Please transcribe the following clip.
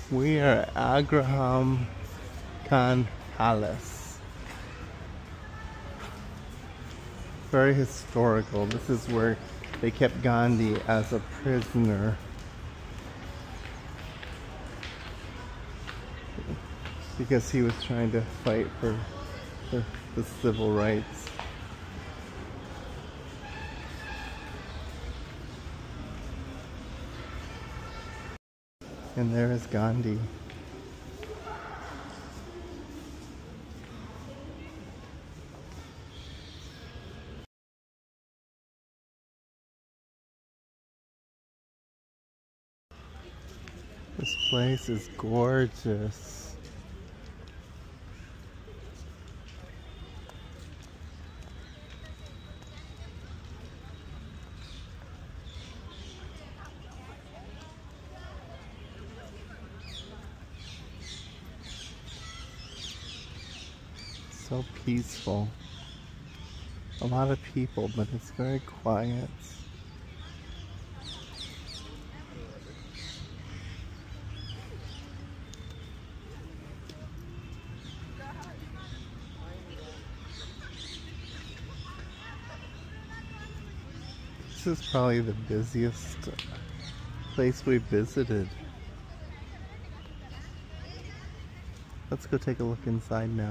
We are at Agraham Khan Palace. Very historical. This is where they kept Gandhi as a prisoner because he was trying to fight for the civil rights. And there is Gandhi. This place is gorgeous. So peaceful. A lot of people, but it's very quiet. This is probably the busiest place we've visited. Let's go take a look inside now.